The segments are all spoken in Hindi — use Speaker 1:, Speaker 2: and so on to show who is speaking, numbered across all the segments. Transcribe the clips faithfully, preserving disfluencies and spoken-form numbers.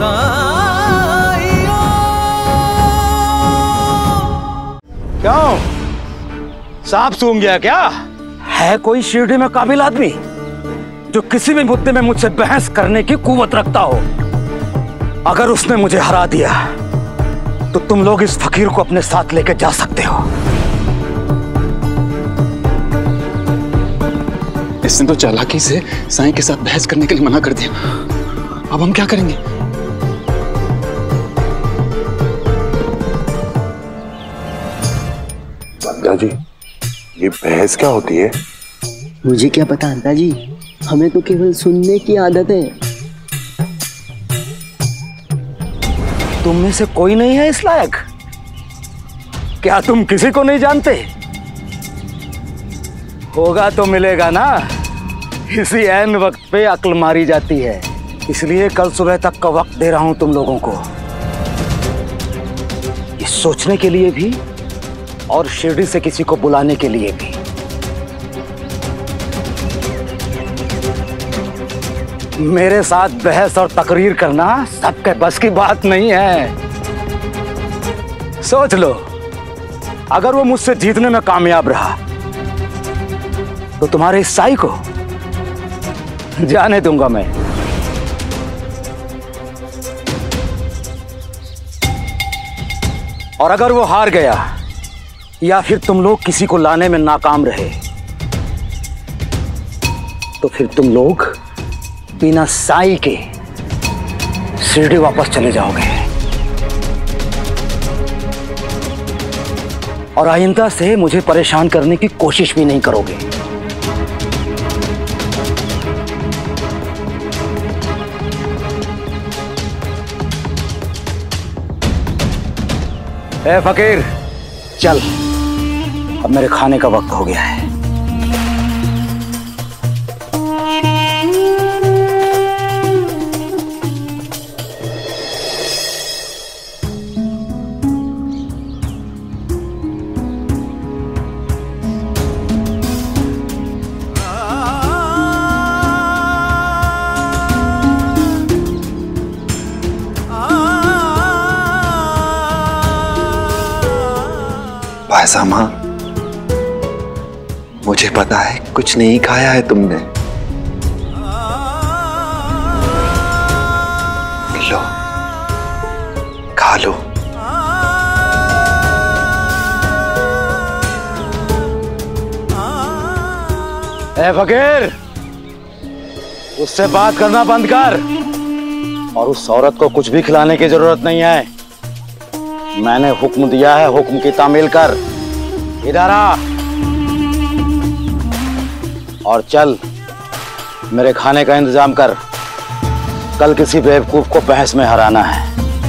Speaker 1: क्यों सांप सूंघ गया क्या? है कोई शिरडी में काबिल आदमी जो किसी भी मुद्दे में मुझसे बहस करने की कुव्वत रखता हो? अगर उसने मुझे हरा दिया तो तुम लोग इस फकीर को अपने साथ लेकर जा सकते हो।
Speaker 2: इसने तो चालाकी से साईं के साथ बहस करने के लिए मना कर दिया। अब हम क्या करेंगे?
Speaker 3: अंता जी, ये बहस क्या होती है?
Speaker 4: मुझे क्या पता अंता जी, हमें तो केवल सुनने की आदत है।
Speaker 1: तुम में से कोई नहीं है इस लायक? क्या तुम किसी को नहीं जानते? होगा तो मिलेगा ना। इसी ऐन वक्त पे अक्ल मारी जाती है, इसलिए कल सुबह तक का वक्त दे रहा हूं तुम लोगों को, ये सोचने के लिए भी और शिरडी से किसी को बुलाने के लिए भी। मेरे साथ बहस और तकरीर करना सबके बस की बात नहीं है। सोच लो, अगर वो मुझसे जीतने में कामयाब रहा तो तुम्हारे इस साई को जाने दूंगा मैं। और अगर वो हार गया या फिर तुम लोग किसी को लाने में नाकाम रहे तो फिर तुम लोग बिना साई के शिरडी वापस चले जाओगे और आइंदा से मुझे परेशान करने की कोशिश भी नहीं करोगे। ए फकीर, चल, अब मेरे खाने का वक्त हो गया है।
Speaker 3: भाईसामा, मुझे पता है कुछ नहीं खाया है तुमने। लो, खा लो।
Speaker 1: ए फकीर, उससे बात करना बंद कर और उस औरत को कुछ भी खिलाने की जरूरत नहीं है। मैंने हुक्म दिया है, हुक्म की तामील कर। इधर आ और चल, मेरे खाने का इंतजाम कर। कल किसी बेवकूफ को बहस में हराना है।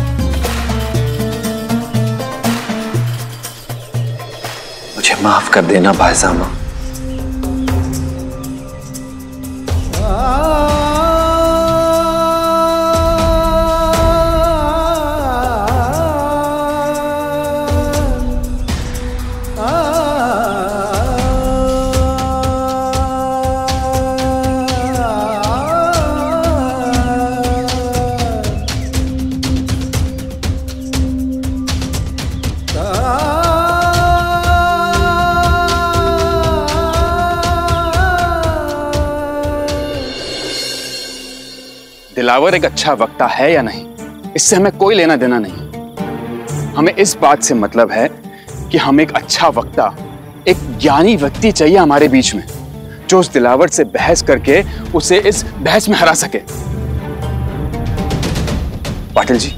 Speaker 3: मुझे माफ कर देना भाईसामा।
Speaker 2: दिलावर एक अच्छा वक्ता है या नहीं, इससे हमें कोई लेना देना नहीं। हमें इस बात से मतलब है कि हम एक अच्छा वक्ता, एक ज्ञानी व्यक्ति चाहिए हमारे बीच में, जो उस दिलावर से बहस करके उसे इस बहस में हरा सके। पाटिल जी,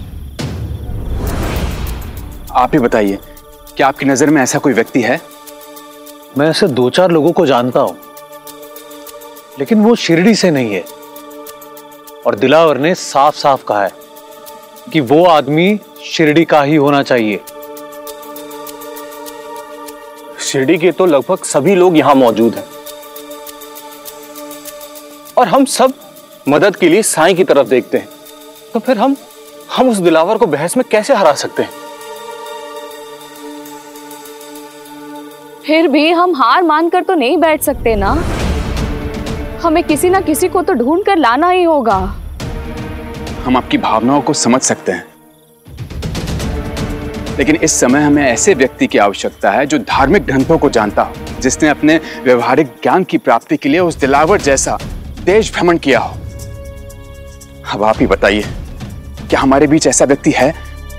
Speaker 2: आप ही बताइए, क्या आपकी नजर में ऐसा कोई व्यक्ति है?
Speaker 5: मैं ऐसे दो चार लोगों को जानता हूं, लेकिन वो शिरडी से नहीं है। और दिलावर ने साफ साफ कहा है कि वो आदमी शिरडी का ही होना चाहिए। शिरडी के तो लगभग सभी लोग यहां मौजूद हैं और हम सब मदद के लिए साईं की तरफ देखते हैं, तो फिर हम हम उस दिलावर को बहस में कैसे हरा सकते हैं?
Speaker 6: फिर भी हम हार मानकर तो नहीं बैठ सकते ना। हमें किसी ना किसी को तो ढूंढ कर लाना ही होगा।
Speaker 2: हम आपकी भावनाओं को समझ सकते हैं, लेकिन इस समय हमें ऐसे व्यक्ति की आवश्यकता है जो धार्मिक ग्रंथों को जानता हो, जिसने अपने व्यवहारिक ज्ञान की प्राप्ति के लिए उस दिलावर जैसा देश भ्रमण किया हो। अब आप ही बताइए, क्या हमारे बीच ऐसा व्यक्ति है?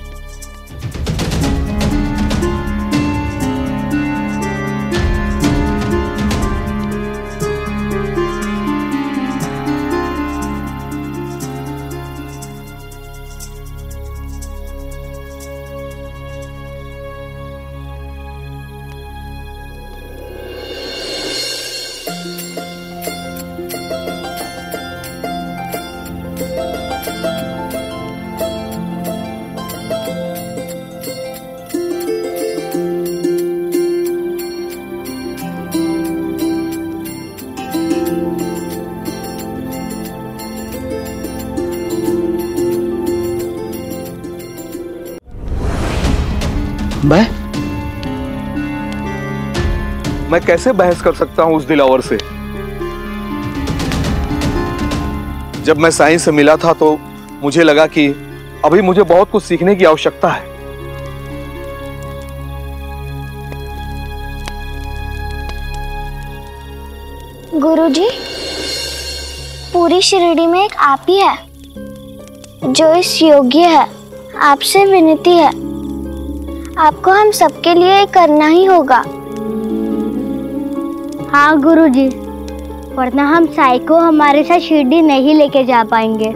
Speaker 3: मैं मैं कैसे बहस कर सकता हूं उस दिलावर से? जब मैं साईं से मिला था तो मुझे लगा कि अभी मुझे बहुत कुछ सीखने की आवश्यकता है।
Speaker 7: गुरुजी, पूरी शिरडी में एक आप ही है जो इस योग्य है। आपसे विनती है, आपको हम सबके लिए करना ही होगा।
Speaker 8: हाँ गुरुजी, वरना हम साईं को हमारे साथ शिरडी नहीं लेके जा पाएंगे।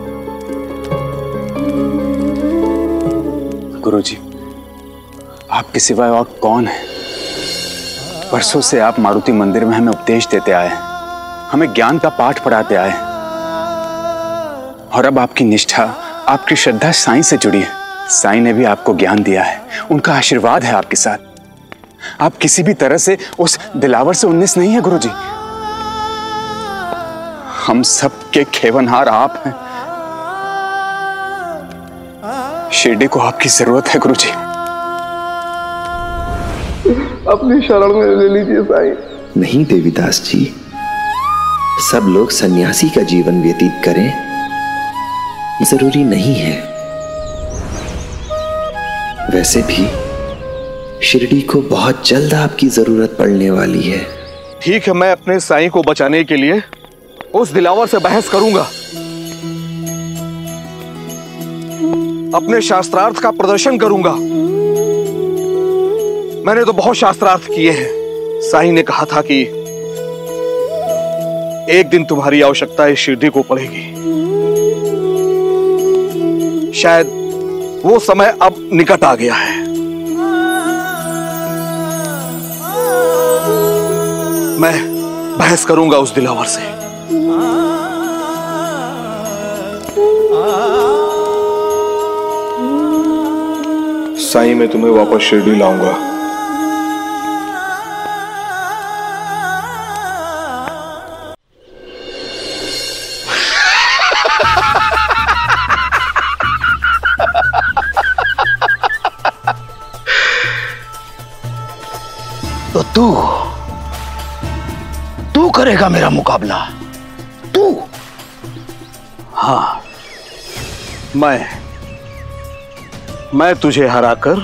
Speaker 2: गुरुजी, आपके सिवाय और कौन है? वर्षों से आप मारुति मंदिर में हमें उपदेश देते आए हैं, हमें ज्ञान का पाठ पढ़ाते आए हैं, और अब आपकी निष्ठा, आपकी श्रद्धा साईं से जुड़ी है। साईं ने भी आपको ज्ञान दिया है, उनका आशीर्वाद है आपके साथ। आप किसी भी तरह से उस दिलावर से उन्नीस नहीं है गुरुजी। हम सब के खेवनहार आप हैं। शिरडी को आपकी जरूरत है गुरुजी।
Speaker 3: अपनी शरण में ले लीजिए साईं।
Speaker 9: नहीं देवीदास जी, सब लोग सन्यासी का जीवन व्यतीत करें जरूरी नहीं है। वैसे भी शिरडी को बहुत जल्द आपकी जरूरत पड़ने वाली है।
Speaker 3: ठीक है, मैं अपने साईं को बचाने के लिए उस दिलावर से बहस करूंगा, अपने शास्त्रार्थ का प्रदर्शन करूंगा। मैंने तो बहुत शास्त्रार्थ किए हैं। साईं ने कहा था कि एक दिन तुम्हारी आवश्यकता इस शिरडी को पड़ेगी। शायद वो समय अब निकट आ गया है। मैं बहस करूंगा उस दिलावर से। साईं, मैं तुम्हें वापस शिरडी लाऊंगा।
Speaker 1: तो तू तू करेगा मेरा मुकाबला? तू?
Speaker 3: हाँ, मैं मैं तुझे हराकर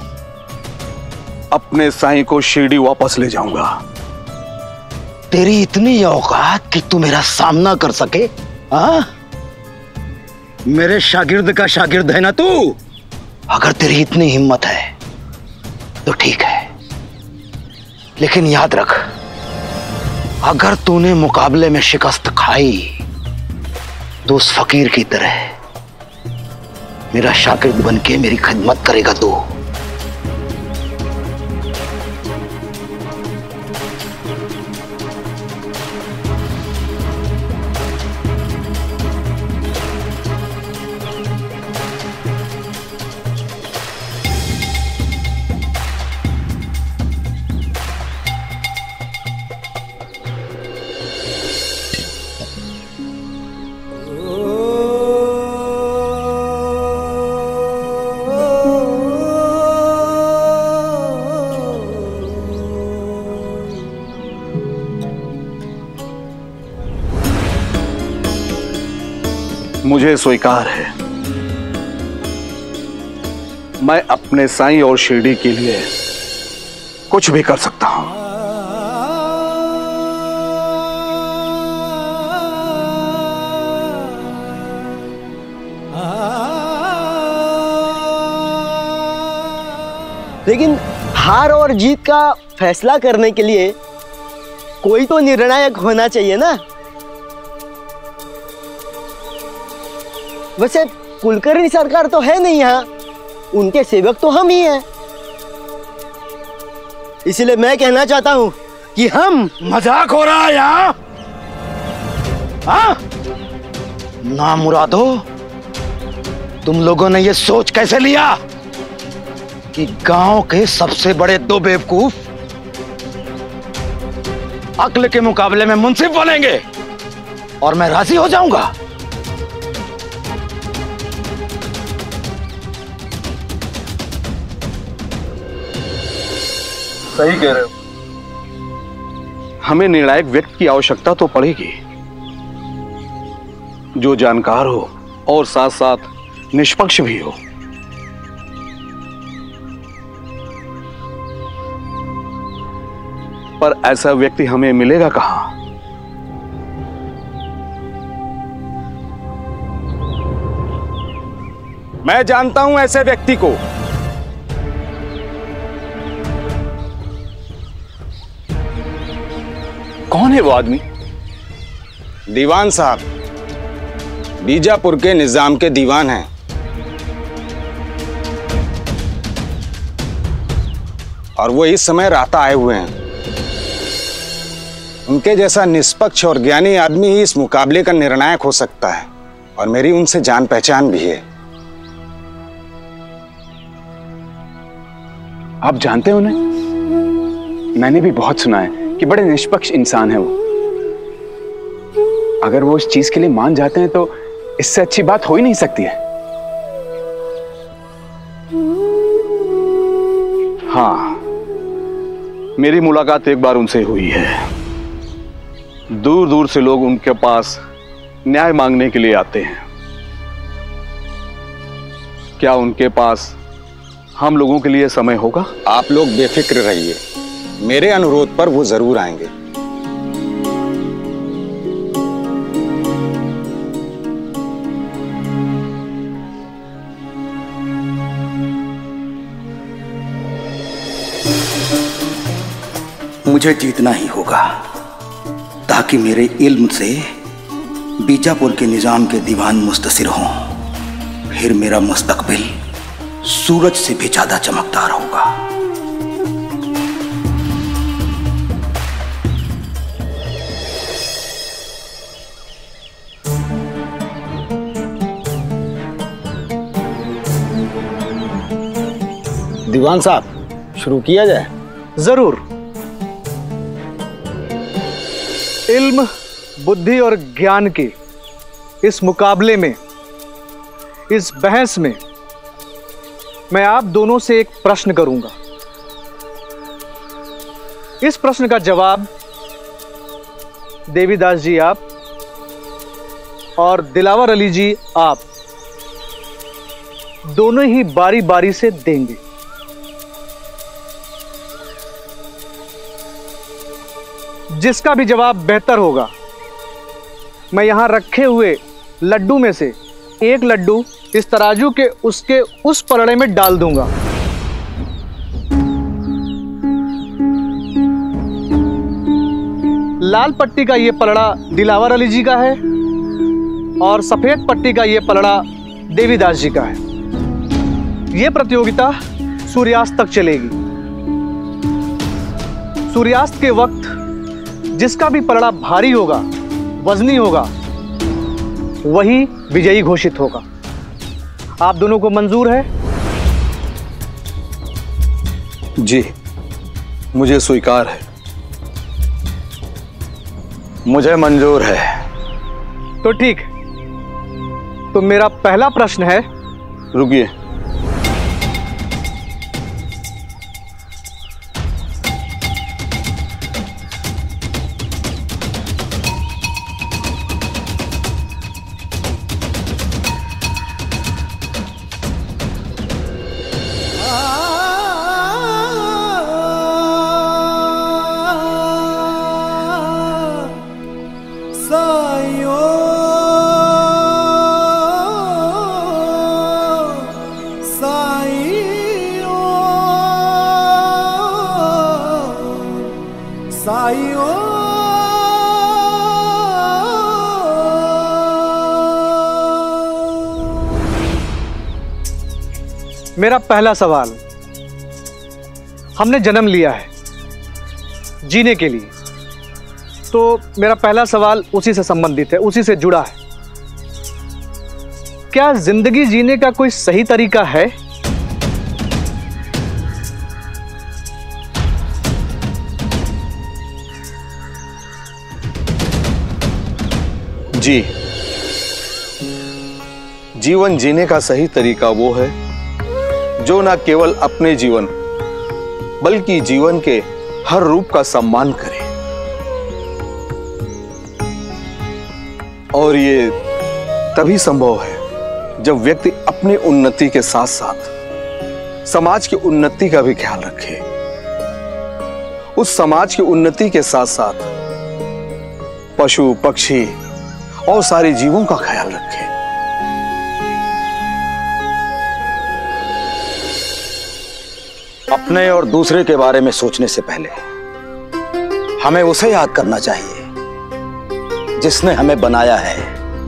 Speaker 3: अपने साईं को शिरडी वापस ले जाऊंगा।
Speaker 1: तेरी इतनी औकात कि तू मेरा सामना कर सके? हाँ, मेरे शागिर्द का शागिर्द है ना तू? अगर तेरी इतनी हिम्मत है तो ठीक है, लेकिन याद रख, अगर तूने मुकाबले में शिकस्त खाई तो उस फकीर की तरह मेरा शागिर्द बनके मेरी खिदमत करेगा तू।
Speaker 3: मुझे स्वीकार है। मैं अपने साईं और शिरडी के लिए कुछ भी कर सकता हूं।
Speaker 4: लेकिन हार और जीत का फैसला करने के लिए कोई तो निर्णायक होना चाहिए ना। वैसे कुलकर्णी सरकार तो है नहीं यहाँ, उनके सेवक तो हम ही हैं। इसलिए मैं कहना चाहता हूँ कि हम।
Speaker 1: मजाक हो रहा है यहाँ? हाँ? ना मुरादो, तुम लोगों ने ये सोच कैसे लिया कि गांव के सबसे बड़े दो बेवकूफ अक्ल के मुकाबले में मुंसिफ बनेंगे और मैं राजी हो जाऊंगा?
Speaker 3: सही कह रहे हो। हमें निर्णायक व्यक्ति की आवश्यकता तो पड़ेगी, जो जानकार हो और साथ साथ निष्पक्ष भी हो। पर ऐसा व्यक्ति हमें मिलेगा कहां?
Speaker 10: मैं जानता हूं ऐसे व्यक्ति को।
Speaker 3: कौन है वो आदमी?
Speaker 10: दीवान साहब, बीजापुर के निजाम के दीवान हैं। और वो इस समय राता आए हुए हैं। उनके जैसा निष्पक्ष और ज्ञानी आदमी ही इस मुकाबले का निर्णायक हो सकता है, और मेरी उनसे जान पहचान भी है।
Speaker 2: आप जानते हो उन्हें? मैंने भी बहुत सुना है कि बड़े निष्पक्ष इंसान है वो। अगर वो इस चीज के लिए मान जाते हैं तो इससे अच्छी बात हो ही नहीं सकती है।
Speaker 3: हाँ, मेरी मुलाकात एक बार उनसे हुई है। दूर दूर से लोग उनके पास न्याय मांगने के लिए आते हैं। क्या उनके पास हम लोगों के लिए समय होगा?
Speaker 10: आप लोग बेफिक्र रहिए, मेरे अनुरोध पर वो जरूर आएंगे।
Speaker 1: मुझे जीतना ही होगा, ताकि मेरे इल्म से बीजापुर के निजाम के दीवान मुस्तसिर हों। फिर मेरा मुस्तकबिल सूरज से भी ज्यादा चमकदार होगा।
Speaker 10: दीवान साहब, शुरू किया जाए?
Speaker 5: जरूर। इल्म, बुद्धि और ज्ञान के इस मुकाबले में, इस बहस में मैं आप दोनों से एक प्रश्न करूंगा। इस प्रश्न का जवाब देवीदास जी आप और दिलावर अली जी आप दोनों ही बारी बारी से देंगे। जिसका भी जवाब बेहतर होगा, मैं यहां रखे हुए लड्डू में से एक लड्डू इस तराजू के उसके उस पलड़े में डाल दूंगा। लाल पट्टी का यह पलड़ा दिलावर अली जी का है और सफेद पट्टी का यह पलड़ा देवीदास जी का है। यह प्रतियोगिता सूर्यास्त तक चलेगी। सूर्यास्त के वक्त जिसका भी पलड़ा भारी होगा, वजनी होगा, वही विजयी घोषित होगा। आप दोनों को मंजूर है?
Speaker 3: जी, मुझे स्वीकार है।
Speaker 1: मुझे मंजूर है।
Speaker 5: तो ठीक, तो मेरा पहला प्रश्न है।
Speaker 3: रुकिए,
Speaker 5: मेरा पहला सवाल, हमने जन्म लिया है जीने के लिए, तो मेरा पहला सवाल उसी से संबंधित है, उसी से जुड़ा है। क्या जिंदगी जीने का कोई सही तरीका है?
Speaker 3: जी, जीवन जीने का सही तरीका वो है जो न केवल अपने जीवन बल्कि जीवन के हर रूप का सम्मान करे। और ये तभी संभव है जब व्यक्ति अपनी उन्नति के साथ साथ समाज की उन्नति का भी ख्याल रखे, उस समाज की उन्नति के साथ साथ पशु पक्षी और सारे जीवों का ख्याल रखे।
Speaker 1: अपने और दूसरे के बारे में सोचने से पहले हमें उसे याद करना चाहिए जिसने हमें बनाया है।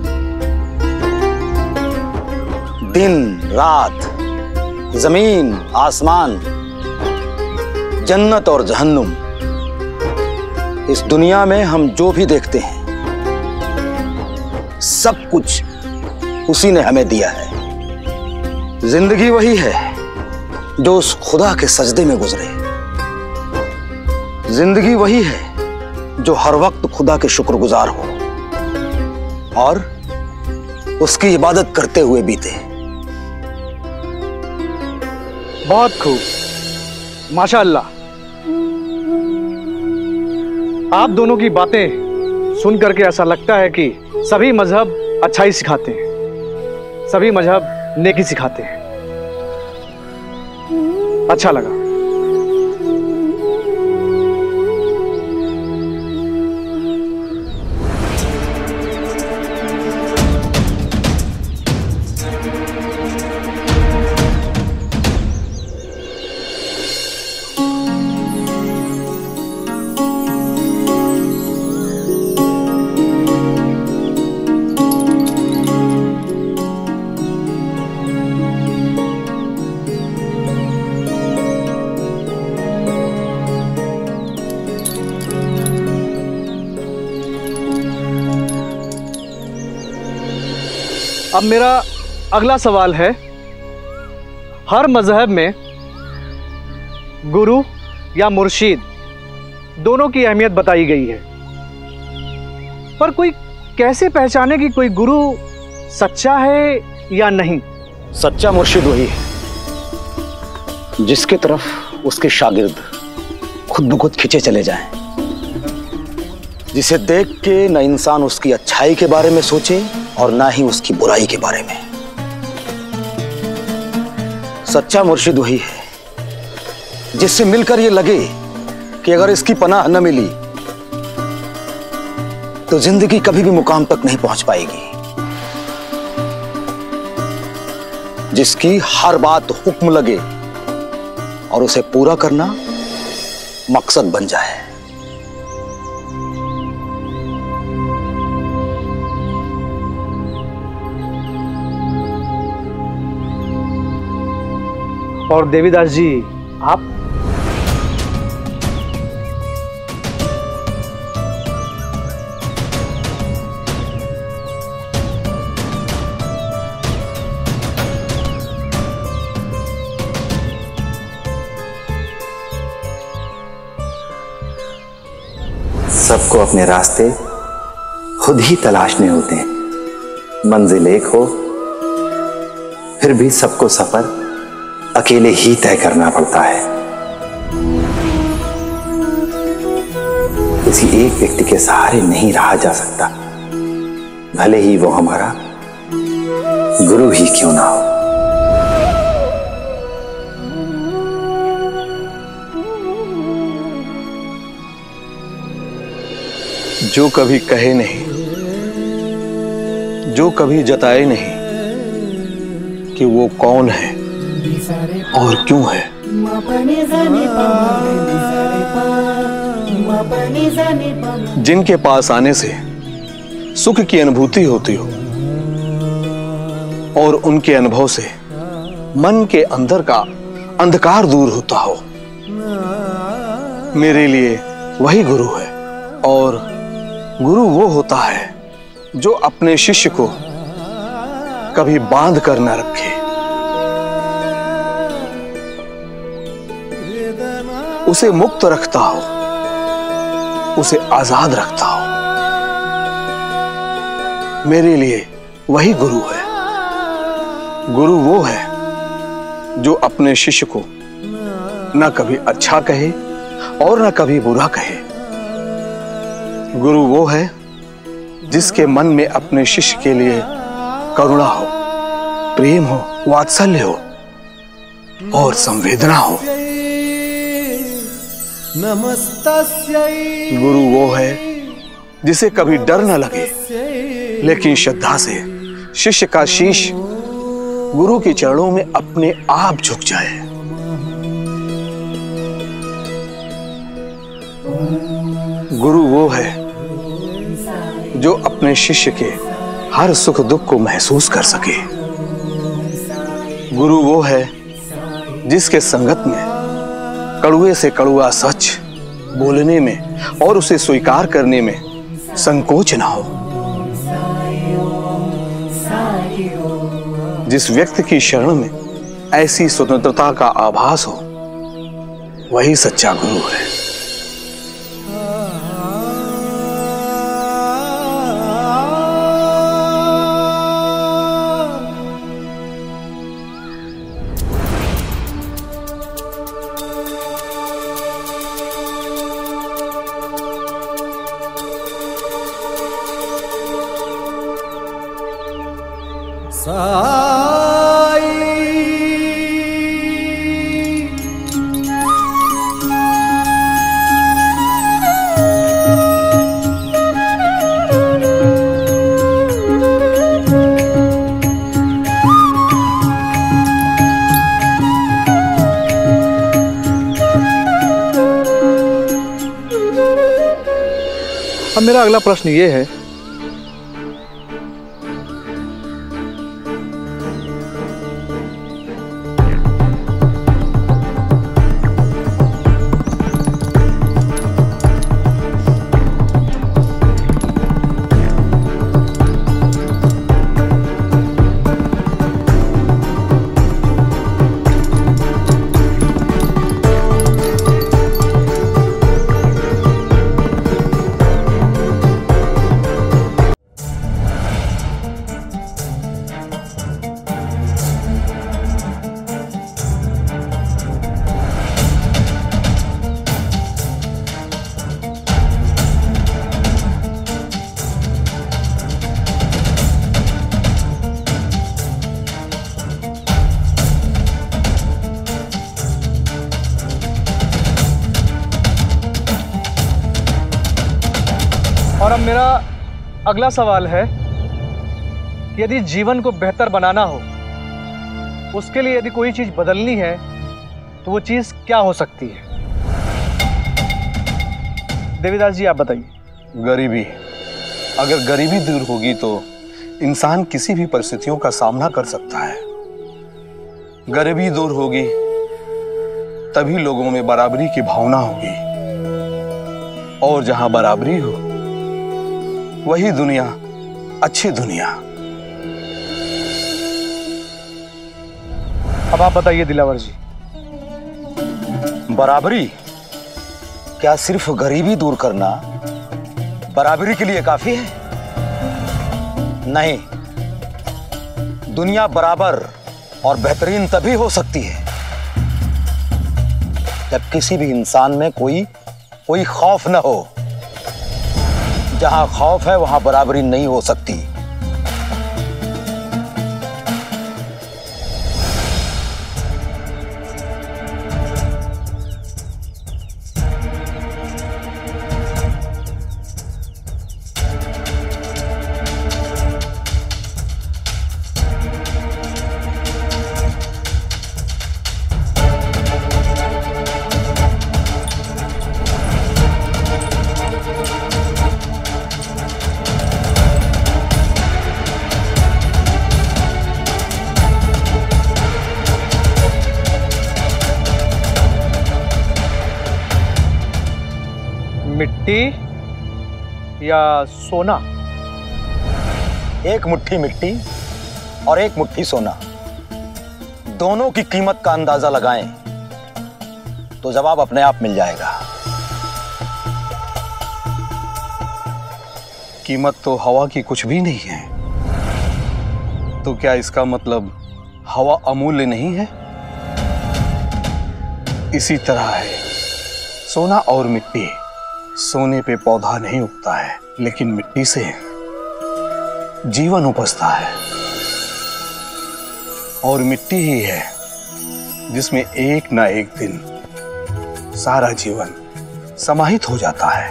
Speaker 1: दिन रात, जमीन आसमान, जन्नत और जहन्नुम, इस दुनिया में हम जो भी देखते हैं सब कुछ उसी ने हमें दिया है। जिंदगी वही है जो उस खुदा के सजदे में गुजरे। जिंदगी वही है जो हर वक्त खुदा के शुक्रगुजार हो और उसकी इबादत करते हुए बीते।
Speaker 5: बहुत खूब, माशाअल्लाह। आप दोनों की बातें सुन करके ऐसा लगता है कि सभी मजहब अच्छाई सिखाते हैं, सभी मजहब नेकी सिखाते हैं। अच्छा लगा। अब मेरा अगला सवाल है, हर मजहब में गुरु या मुर्शिद दोनों की अहमियत बताई गई है, पर कोई कैसे पहचाने कि कोई गुरु सच्चा है या नहीं?
Speaker 1: सच्चा मुर्शिद वही है जिसके तरफ उसके शागिर्द खुद ब खुद खिंचे चले जाएं, जिसे देख के न इंसान उसकी अच्छाई के बारे में सोचे और ना ही उसकी बुराई के बारे में। सच्चा मुर्शिद वही है जिससे मिलकर ये लगे कि अगर इसकी पनाह न मिली तो जिंदगी कभी भी मुकाम तक नहीं पहुंच पाएगी, जिसकी हर बात हुक्म लगे और उसे पूरा करना मकसद बन जाए।
Speaker 5: और देवीदास जी, आप?
Speaker 9: सबको अपने रास्ते खुद ही तलाशने होते हैं। मंजिल एक हो फिर भी सबको सफर अकेले ही तय करना पड़ता है। किसी एक व्यक्ति के सहारे नहीं रहा जा सकता, भले ही वो हमारा गुरु ही क्यों ना हो।
Speaker 3: जो कभी कहे नहीं, जो कभी जताए नहीं कि वो कौन है और क्यों है, जिनके पास आने से सुख की अनुभूति होती हो और उनके अनुभव से मन के अंदर का अंधकार दूर होता हो। मेरे लिए वही गुरु है। और गुरु वो होता है जो अपने शिष्य को कभी बांध कर न रखे, उसे मुक्त रखता हो, उसे आजाद रखता हो। मेरे लिए वही गुरु है। गुरु वो है जो अपने शिष्य को न कभी अच्छा कहे और न कभी बुरा कहे। गुरु वो है जिसके मन में अपने शिष्य के लिए करुणा हो, प्रेम हो, वात्सल्य हो और संवेदना हो। गुरु वो है जिसे कभी डर न लगे, लेकिन श्रद्धा से शिष्य का शीश गुरु के चरणों में अपने आप झुक जाए। गुरु वो है जो अपने शिष्य के हर सुख दुख को महसूस कर सके। गुरु वो है जिसके संगत में कड़ुए से कड़ुआ सच बोलने में और उसे स्वीकार करने में संकोच ना हो। जिस व्यक्ति की शरण में ऐसी स्वतंत्रता का आभास हो, वही सच्चा गुरु है।
Speaker 5: अब मेरा अगला प्रश्न ये है, और अब मेरा अगला सवाल है कि यदि जीवन को बेहतर बनाना हो, उसके लिए यदि कोई चीज बदलनी है तो वो चीज क्या हो सकती है? देवीदास जी, आप बताइए।
Speaker 3: गरीबी। अगर गरीबी दूर होगी तो इंसान किसी भी परिस्थितियों का सामना कर सकता है। गरीबी दूर होगी तभी लोगों में बराबरी की भावना होगी, और जहां बराबरी हो वही दुनिया अच्छी दुनिया।
Speaker 5: अब आप बताइए दिलावर जी।
Speaker 1: बराबरी? क्या सिर्फ गरीबी दूर करना बराबरी के लिए काफी है? नहीं, दुनिया बराबर और बेहतरीन तभी हो सकती है जब किसी भी इंसान में कोई कोई खौफ न हो। जहां खौफ है वहां बराबरी नहीं हो सकती।
Speaker 5: मिट्टी या सोना?
Speaker 1: एक मुट्ठी मिट्टी और एक मुट्ठी सोना, दोनों की कीमत का अंदाजा लगाएं तो जवाब अपने आप मिल जाएगा।
Speaker 3: कीमत तो हवा की कुछ भी नहीं है, तो क्या इसका मतलब हवा अमूल्य नहीं है? इसी तरह है सोना और मिट्टी। सोने पे पौधा नहीं उगता है, लेकिन मिट्टी से जीवन उपजता है। और मिट्टी ही है जिसमें एक ना एक दिन सारा जीवन समाहित हो जाता है।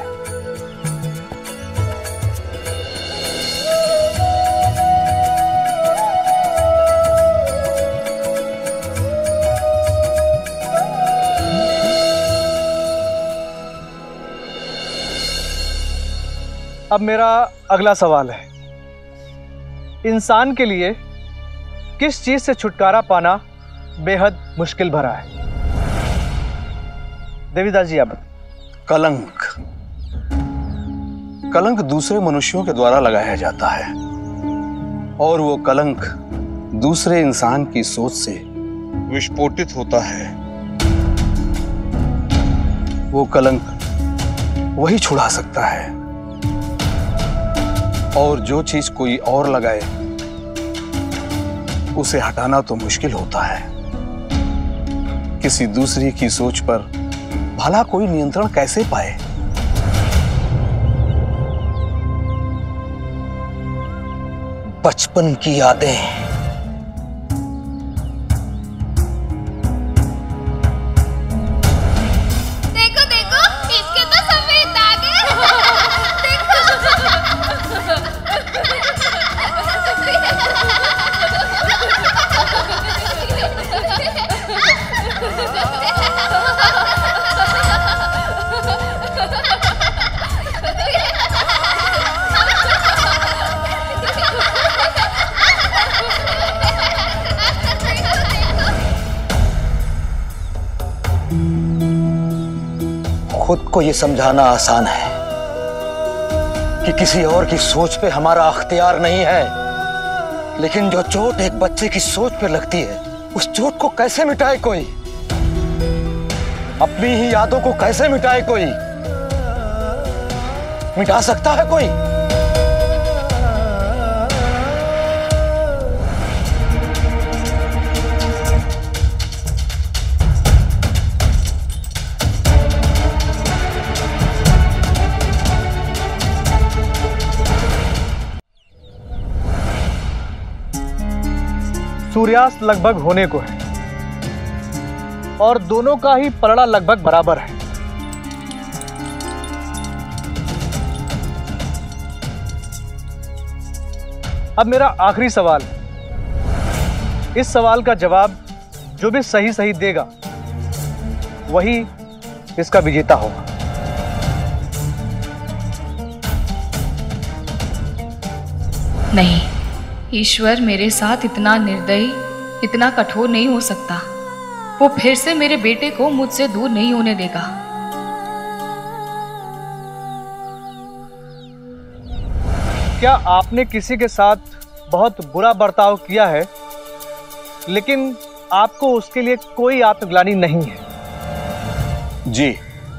Speaker 5: अब मेरा अगला सवाल है, इंसान के लिए किस चीज से छुटकारा पाना बेहद मुश्किल भरा है? देवीदास जी आप बताएं।
Speaker 3: कलंक। कलंक दूसरे मनुष्यों के द्वारा लगाया जाता है और वो कलंक दूसरे इंसान की सोच से विस्फोटित होता है। वो कलंक वही छुड़ा सकता है, और जो चीज कोई और लगाए उसे हटाना तो मुश्किल होता है। किसी दूसरी की सोच पर भला कोई नियंत्रण कैसे पाए?
Speaker 1: बचपन की यादें।
Speaker 11: देखो देखो, इसके तो सफेद दाग हैं।
Speaker 1: खुद को ये समझाना आसान है कि किसी और की सोच पे हमारा अख्तियार नहीं है, लेकिन जो चोट एक बच्चे की सोच पे लगती है, उस चोट को कैसे मिटाए कोई? अपनी ही यादों को कैसे मिटाए कोई? मिटा सकता है कोई?
Speaker 5: सूर्यास्त लगभग होने को है और दोनों का ही पलड़ा लगभग बराबर है। अब मेरा आखिरी सवाल है। इस सवाल का जवाब जो भी सही सही देगा वही इसका विजेता होगा।
Speaker 12: नहीं, ईश्वर मेरे साथ इतना निर्दयी, इतना कठोर नहीं हो सकता। वो फिर से मेरे बेटे को मुझसे दूर नहीं होने देगा।
Speaker 5: क्या आपने किसी के साथ बहुत बुरा बर्ताव किया है, लेकिन आपको उसके लिए कोई आत्मग्लानि नहीं है?
Speaker 3: जी,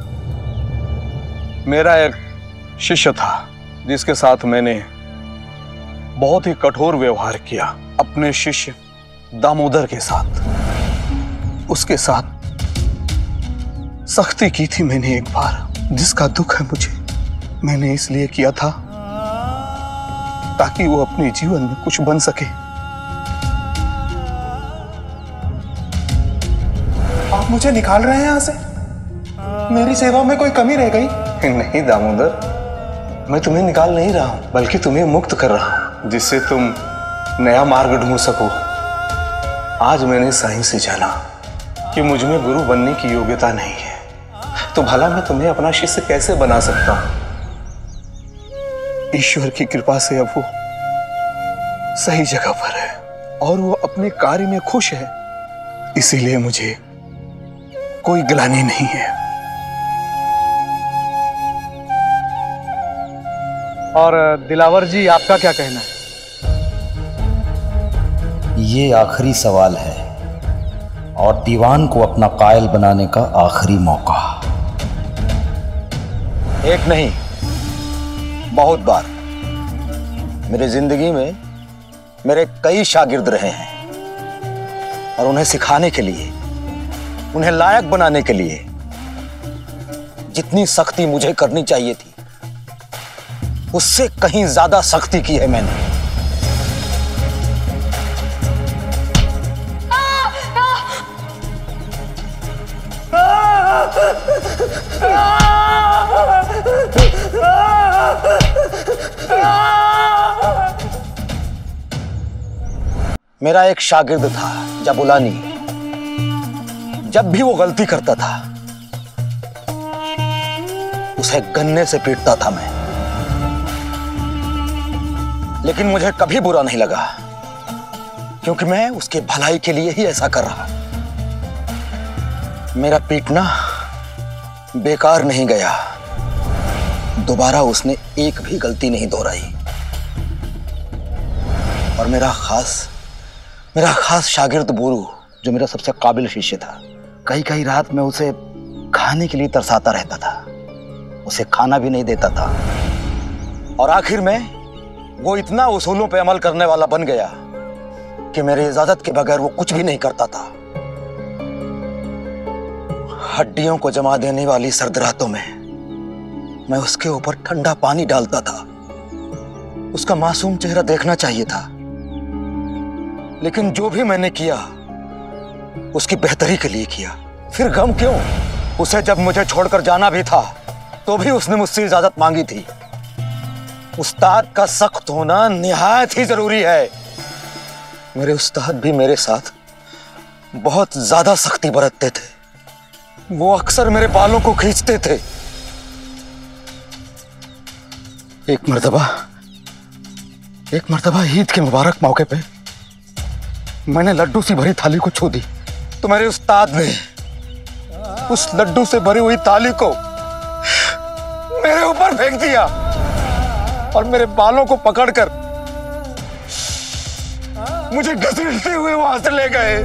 Speaker 3: मेरा एक शिष्य था जिसके साथ मैंने बहुत ही कठोर व्यवहार किया। अपने शिष्य दामोदर के साथ, उसके साथ सख्ती की थी मैंने एक बार, जिसका दुख है मुझे। मैंने इसलिए किया था ताकि वो अपने जीवन में कुछ बन सके।
Speaker 13: आप मुझे निकाल रहे हैं यहां से? मेरी सेवा में कोई कमी रह गई?
Speaker 3: नहीं दामोदर, मैं तुम्हें निकाल नहीं रहा हूं, बल्कि तुम्हें मुक्त कर रहा हूं, जिससे तुम नया मार्ग ढूंढ सको। आज मैंने सही से जाना कि मुझ में गुरु बनने की योग्यता नहीं है, तो भला मैं तुम्हें अपना शिष्य कैसे बना सकता हूं? ईश्वर की कृपा से अब वो सही जगह पर है और वो अपने कार्य में खुश है, इसीलिए मुझे कोई ग्लानि नहीं है।
Speaker 5: और दिलावर जी, आपका क्या कहना है?
Speaker 9: ये आखिरी सवाल है और दीवान को अपना कायल बनाने का आखिरी मौका।
Speaker 1: एक नहीं, बहुत बार मेरी जिंदगी में मेरे कई शागिर्द रहे हैं और उन्हें सिखाने के लिए, उन्हें लायक बनाने के लिए जितनी सख्ती मुझे करनी चाहिए थी उससे कहीं ज्यादा सख्ती की है मैंने। मेरा एक शागिर्द था जबुलानी। जब भी वो गलती करता था उसे गन्ने से पीटता था मैं, लेकिन मुझे कभी बुरा नहीं लगा क्योंकि मैं उसके भलाई के लिए ही ऐसा कर रहा। मेरा पीटना बेकार नहीं गया। दोबारा उसने एक भी गलती नहीं दोहराई। और मेरा खास मेरा खास शागिर्द बोरू, जो मेरा सबसे काबिल शिष्य था, कई कई रात में उसे खाने के लिए तरसाता रहता था, उसे खाना भी नहीं देता था। और आखिर में वो इतना उसूलों पे अमल करने वाला बन गया कि मेरी इजाजत के बगैर वो कुछ भी नहीं करता था। हड्डियों को जमा देने वाली सर्द रातों में मैं उसके ऊपर ठंडा पानी डालता था। उसका मासूम चेहरा देखना चाहिए था, लेकिन जो भी मैंने किया उसकी बेहतरी के लिए किया। फिर गम क्यों? उसे जब मुझे छोड़कर जाना भी था तो भी उसने मुझसे इजाजत मांगी थी। उस्ताद का सख्त होना निहायत ही जरूरी है। मेरे उस्ताद भी मेरे साथ बहुत ज्यादा सख्ती बरतते थे। वो अक्सर मेरे बालों को खींचते थे। एक मर्तबा एक मर्तबा ईद के मुबारक मौके पे मैंने लड्डू सी भरी थाली को छू दी तो मेरे उस्ताद ने उस लड्डू से भरी हुई थाली को मेरे ऊपर फेंक दिया और मेरे बालों को पकड़कर मुझे घसीटते हुए वहां से ले गए।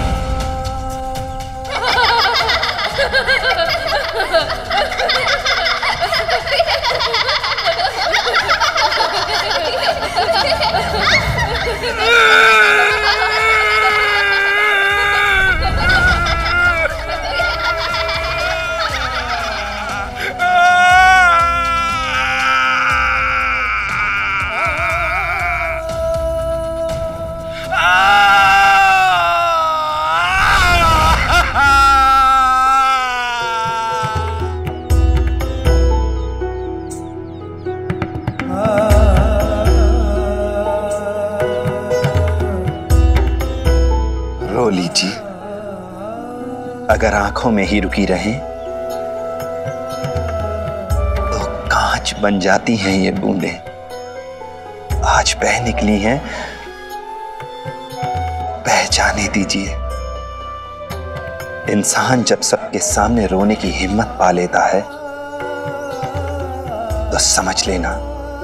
Speaker 9: रो लीजिए, अगर आंखों में ही रुकी रहें तो कांच बन जाती हैं ये बूंदें। आज बह निकली हैं, बह जाने दीजिए। इंसान जब सबके सामने रोने की हिम्मत पा लेता है तो समझ लेना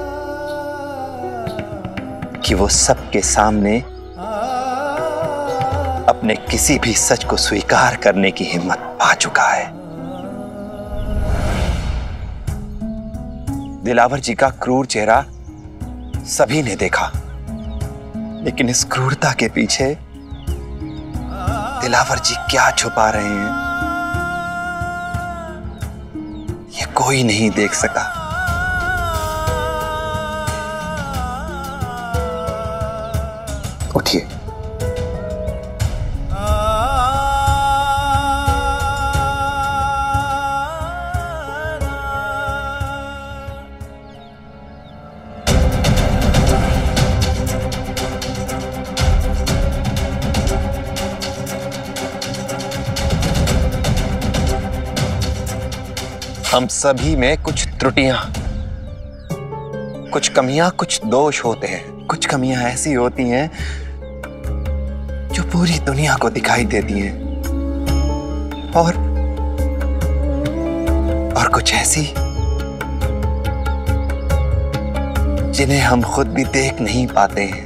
Speaker 9: कि वो सबके सामने अपने किसी भी सच को स्वीकार करने की हिम्मत पा चुका है। दिलावर जी का क्रूर चेहरा सभी ने देखा, लेकिन इस क्रूरता के पीछे दिलावर जी क्या छुपा रहे हैं ये कोई नहीं देख सका। उठिए, हम सभी में कुछ त्रुटियां, कुछ कमियां, कुछ दोष होते हैं। कुछ कमियां ऐसी होती हैं जो पूरी दुनिया को दिखाई देती हैं, और और कुछ ऐसी जिन्हें हम खुद भी देख नहीं पाते हैं।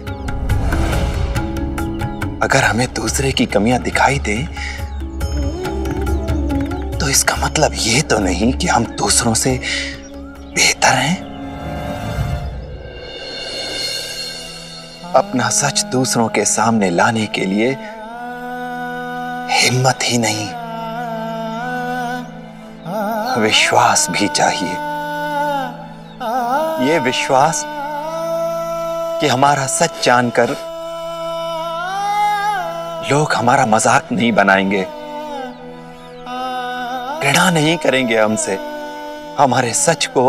Speaker 9: अगर हमें दूसरे की कमियां दिखाई दे तो इसका मतलब ये तो नहीं कि हम दूसरों से बेहतर हैं। अपना सच दूसरों के सामने लाने के लिए हिम्मत ही नहीं, विश्वास भी चाहिए। ये विश्वास कि हमारा सच जानकर लोग हमारा मजाक नहीं बनाएंगे, घृणा नहीं करेंगे हमसे, हमारे सच को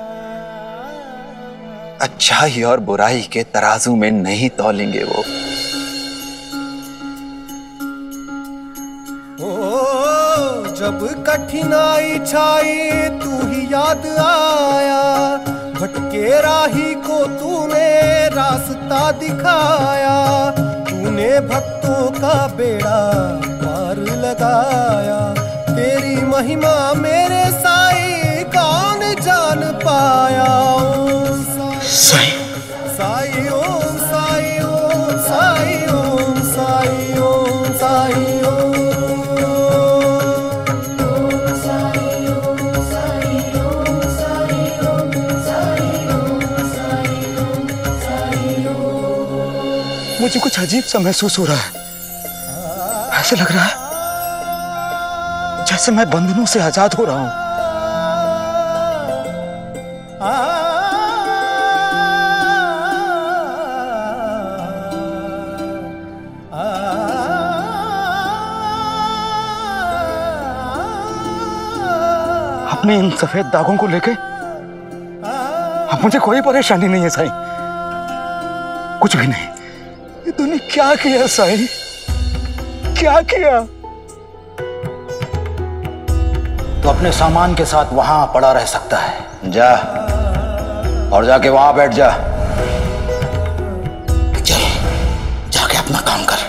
Speaker 9: अच्छाई और बुराई के तराजू में नहीं तौलेंगे वो।
Speaker 14: ओ जब कठिनाई छाई तू ही याद आया, भटके राही को तूने रास्ता दिखाया, तूने भक्तों का बेड़ा पार लगाया। तेरी महिमा मेरे साईं कौन जान पाया।
Speaker 1: साईं
Speaker 14: साई ओम साई ओम साई ओम साई ओम साई ओम
Speaker 1: मुझे कुछ अजीब सा महसूस हो रहा है। ऐसे लग रहा है जैसे मैं बंधनों से आजाद हो रहा हूं। अपने इन सफेद दागों को लेके अब मुझे कोई परेशानी नहीं है साईं, कुछ भी नहीं। ये तूने क्या किया साईं, क्या किया? तो अपने सामान के साथ वहां पड़ा रह सकता है, जा और जाके वहां बैठ जा। चल जाके अपना काम कर।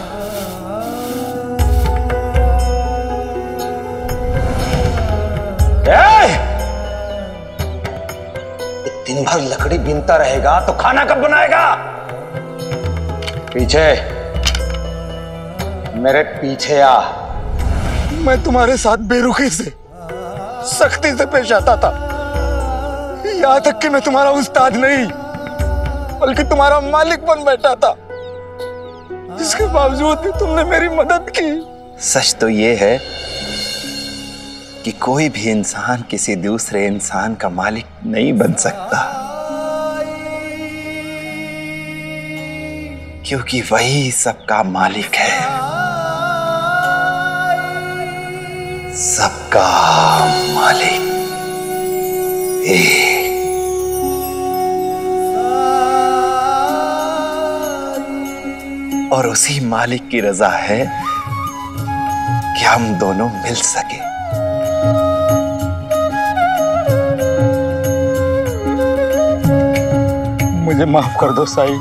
Speaker 1: दिन भर लकड़ी बीनता रहेगा तो खाना कब बनाएगा? पीछे, मेरे पीछे आ। मैं तुम्हारे साथ बेरुखी से, सख्ती से पेश आता था, यहां तक कि मैं तुम्हारा उस्ताद नहीं बल्कि तुम्हारा मालिक बन बैठा था। इसके बावजूद भी तुमने मेरी मदद की।
Speaker 9: सच तो ये है कि कोई भी इंसान किसी दूसरे इंसान का मालिक नहीं बन सकता, क्योंकि वही सबका मालिक है, सबका मालिक एक। और उसी मालिक की रजा है कि हम दोनों मिल सके।
Speaker 1: मुझे माफ कर दो साईं।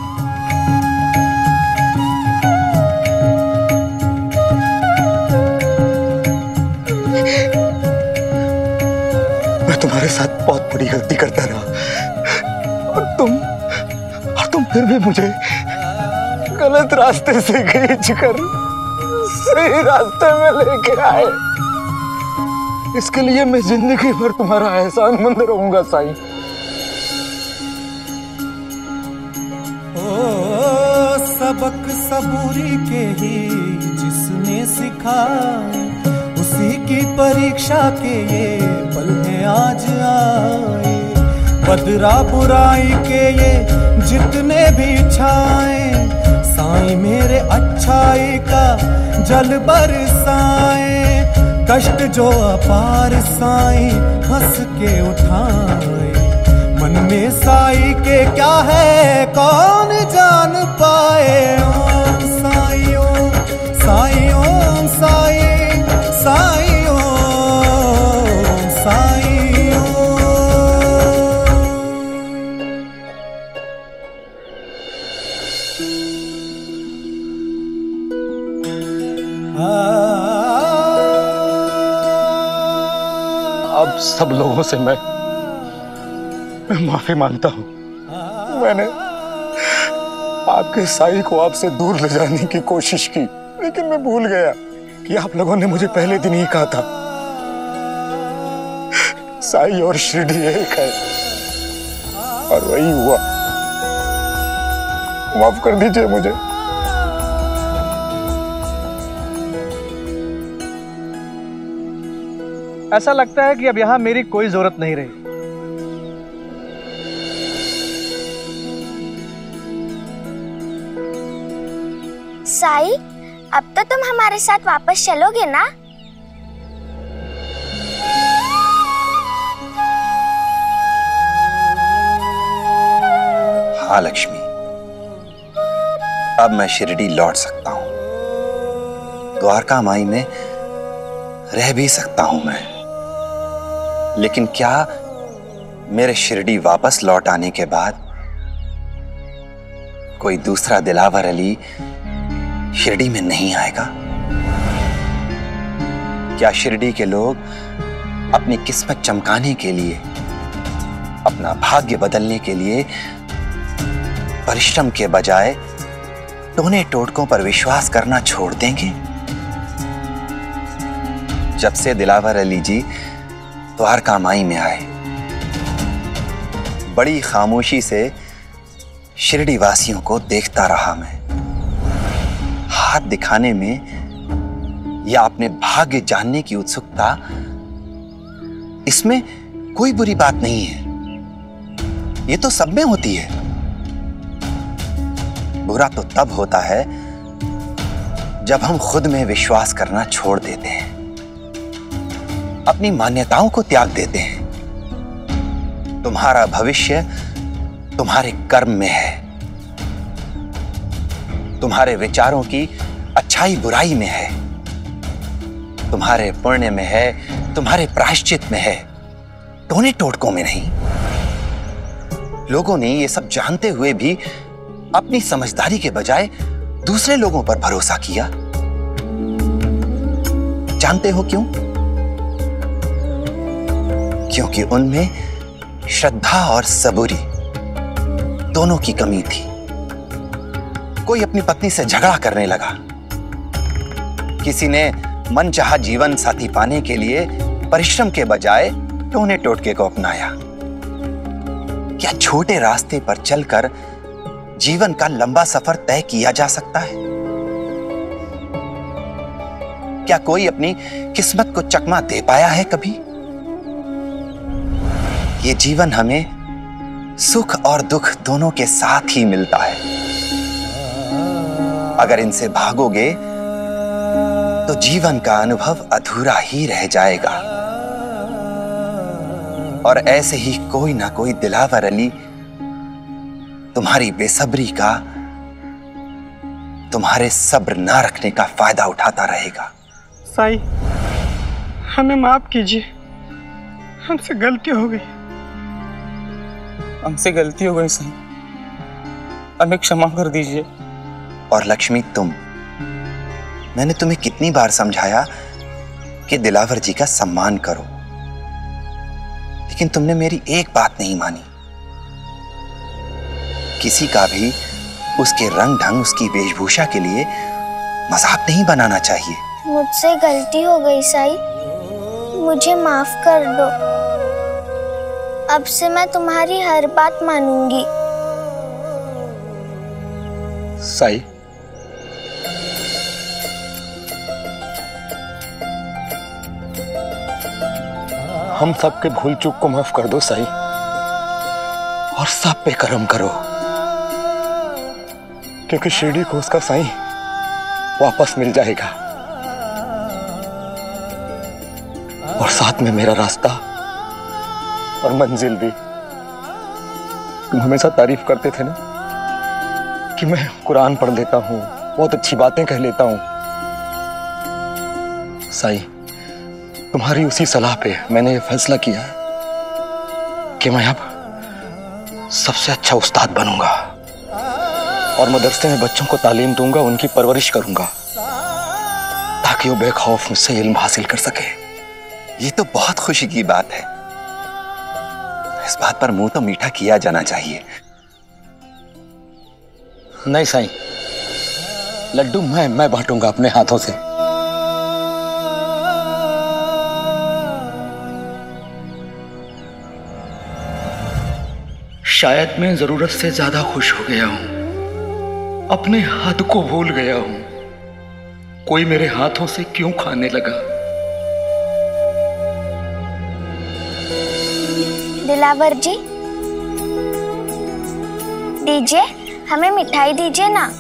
Speaker 1: मैं तुम्हारे साथ बहुत बड़ी गलती करता रहा और तुम और तुम फिर भी मुझे गलत रास्ते से खींच कर सही रास्ते में लेके आए। इसके लिए मैं जिंदगी भर तुम्हारा एहसानमंद रहूंगा साईं।
Speaker 14: सबक सबूरी के ही जिसने सिखाए, उसी की परीक्षा के ये पल में आज आए। बदरा बुराई के ये जितने भी छाए, साईं मेरे अच्छाई का जल बरसाए। कष्ट जो अपार साईं हंस के उठाए, मन में साईं के क्या है कौन जान पाए। ओम साईं ओम साईं ओम साईं साईं ओम साईं ओम।
Speaker 1: अब सब लोगों से मैं मैं माफी मांगता हूं,
Speaker 13: मैंने आपके साई को आपसे दूर ले जाने की कोशिश की, लेकिन मैं भूल गया कि आप लोगों ने मुझे पहले दिन ही कहा था साई और शिरडी एक है, और वही हुआ। माफ कर दीजिए मुझे।
Speaker 15: ऐसा लगता है कि अब यहां मेरी कोई जरूरत नहीं रही।
Speaker 7: साई, अब तो तुम हमारे साथ वापस चलोगे ना?
Speaker 9: हाँ लक्ष्मी, अब मैं शिरडी लौट सकता हूं, द्वारका माई में रह भी सकता हूं मैं। लेकिन क्या मेरे शिरडी वापस लौट आने के बाद कोई दूसरा दिलावर अली शिरडी में नहीं आएगा? क्या शिरडी के लोग अपनी किस्मत चमकाने के लिए, अपना भाग्य बदलने के लिए परिश्रम के बजाय टोने टोटकों पर विश्वास करना छोड़ देंगे? जब से दिलावर अली जी द्वारका माई में आए, बड़ी खामोशी से शिरडी वासियों को देखता रहा मैं। हाथ दिखाने में या अपने भाग्य जानने की उत्सुकता, इसमें कोई बुरी बात नहीं है, ये तो सब में होती है। बुरा तो तब होता है जब हम खुद में विश्वास करना छोड़ देते हैं, अपनी मान्यताओं को त्याग देते हैं। तुम्हारा भविष्य तुम्हारे कर्म में है, तुम्हारे विचारों की अच्छाई बुराई में है, तुम्हारे पुण्य में है, तुम्हारे प्रायश्चित में है, टोने टोटकों में नहीं। लोगों ने ये सब जानते हुए भी अपनी समझदारी के बजाय दूसरे लोगों पर भरोसा किया। जानते हो क्यों? क्योंकि उनमें श्रद्धा और सबूरी दोनों की कमी थी। कोई अपनी पत्नी से झगड़ा करने लगा, किसी ने मनचाहा जीवन साथी पाने के लिए परिश्रम के बजाय टोने टोटके को अपनाया। क्या छोटे रास्ते पर चलकर जीवन का लंबा सफर तय किया जा सकता है? क्या कोई अपनी किस्मत को चकमा दे पाया है कभी? ये जीवन हमें सुख और दुख दोनों के साथ ही मिलता है। अगर इनसे भागोगे तो जीवन का अनुभव अधूरा ही रह जाएगा। और ऐसे ही कोई ना कोई दिलावर अली तुम्हारी बेसब्री का, तुम्हारे सब्र ना रखने का फायदा उठाता रहेगा।
Speaker 13: साई, हमें माफ कीजिए, हमसे गलती हो गई। हमसे गलती हो गई साई, हमें क्षमा कर दीजिए।
Speaker 9: और लक्ष्मी, तुम, मैंने तुम्हें कितनी बार समझाया कि दिलावर जी का सम्मान करो, लेकिन तुमने मेरी एक बात नहीं मानी। किसी का भी उसके रंग ढंग, उसकी वेशभूषा के लिए मजाक नहीं बनाना चाहिए।
Speaker 7: मुझसे गलती हो गई साई, मुझे माफ कर दो। अब से मैं तुम्हारी हर बात मानूंगी।
Speaker 13: साई, हम सबके भूल चूक को माफ कर दो साई, और सब पे करम करो, क्योंकि शिरडी को उसका साई वापस मिल जाएगा, और साथ में मेरा रास्ता और मंजिल भी। तुम हमेशा तारीफ करते थे ना कि मैं कुरान पढ़ लेता हूँ, बहुत अच्छी बातें कह लेता हूँ। साई, तुम्हारी उसी सलाह पे मैंने ये फैसला किया है कि मैं अब सबसे अच्छा उस्ताद बनूंगा और मदरसे में बच्चों को तालीम दूंगा, उनकी परवरिश करूंगा, ताकि वो बेखौफ मुझसे इल्म हासिल कर सके।
Speaker 9: ये तो बहुत खुशी की बात है। इस बात पर मुंह तो मीठा किया जाना चाहिए।
Speaker 13: नहीं साईं, लड्डू मैं मैं बांटूंगा अपने हाथों से। शायद मैं जरूरत से ज्यादा खुश हो गया हूं, अपने हद को भूल गया हूं। कोई मेरे हाथों से क्यों खाने लगा?
Speaker 7: दिलावर जी, दीजिए, हमें मिठाई दीजिए ना।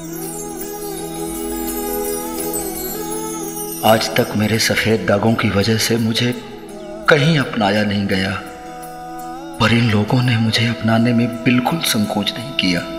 Speaker 13: आज तक मेरे सफेद दागों की वजह से मुझे कहीं अपनाया नहीं गया, पर इन लोगों ने मुझे अपनाने में बिल्कुल संकोच नहीं किया।